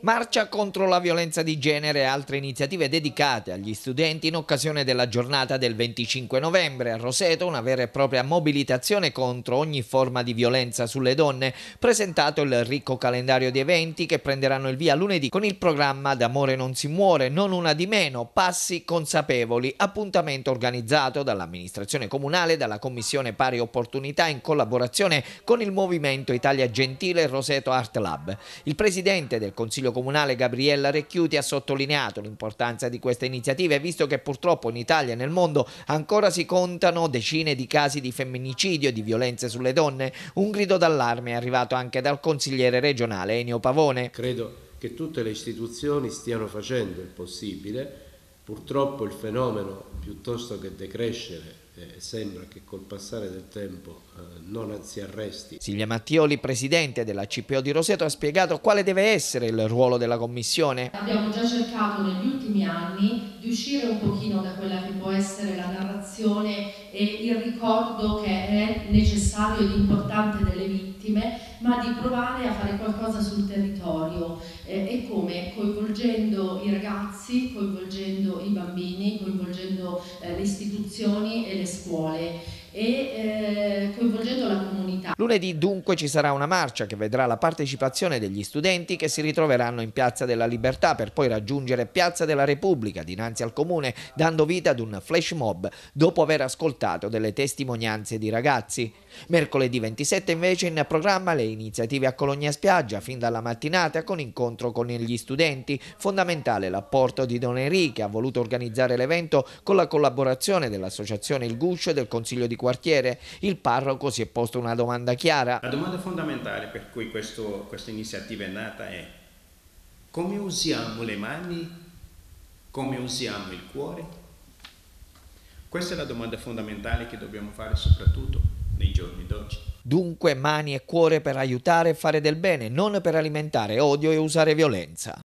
Marcia contro la violenza di genere e altre iniziative dedicate agli studenti in occasione della giornata del 25 novembre. A Roseto una vera e propria mobilitazione contro ogni forma di violenza sulle donne. Presentato il ricco calendario di eventi che prenderanno il via lunedì con il programma D'amore non si muore, non una di meno, passi consapevoli. Appuntamento organizzato dall'amministrazione comunale e dalla Commissione Pari Opportunità in collaborazione con il Movimento Italia Gentile e Roseto Art Lab. Il presidente del Consiglio Comunale Gabriella Recchiuti ha sottolineato l'importanza di queste iniziative, visto che purtroppo in Italia e nel mondo ancora si contano decine di casi di femminicidio e di violenze sulle donne. Un grido d'allarme è arrivato anche dal consigliere regionale Ennio Pavone. Credo che tutte le istituzioni stiano facendo il possibile. Purtroppo il fenomeno, piuttosto che decrescere, sembra che col passare del tempo non si arresti. Silvia Mattioli, presidente della CPO di Roseto, ha spiegato quale deve essere il ruolo della commissione. Abbiamo già cercato negli ultimi anni di uscire un pochino da quella che può essere la narrazione e il ricordo che è necessario ed importante delle vittime, ma di provare a fare qualcosa sul territorio e come? Coinvolgendo i ragazzi, coinvolgendo i bambini, coinvolgendo le istituzioni e le scuole e coinvolgendo la comunità. Lunedì dunque ci sarà una marcia che vedrà la partecipazione degli studenti che si ritroveranno in Piazza della Libertà per poi raggiungere Piazza della Repubblica dinanzi al comune, dando vita ad un flash mob dopo aver ascoltato delle testimonianze di ragazzi. Mercoledì 27 invece in programma le iniziative a Cologna Spiaggia fin dalla mattinata con incontro con gli studenti. Fondamentale l'apporto di Don Enrico, che ha voluto organizzare l'evento con la collaborazione dell'associazione Il Guscio e del Consiglio di quartiere. Il parroco si è posto una domanda chiara. La domanda fondamentale per cui questa iniziativa è nata è: come usiamo le mani, come usiamo il cuore? Questa è la domanda fondamentale che dobbiamo fare soprattutto nei giorni d'oggi. Dunque mani e cuore per aiutare e fare del bene, non per alimentare odio e usare violenza.